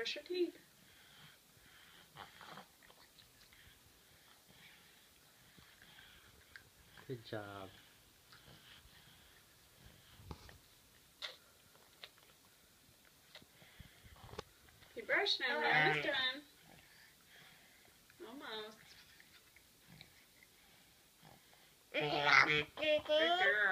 brush your teeth. Good job. You brush now, you're almost done. Almost. Good girl.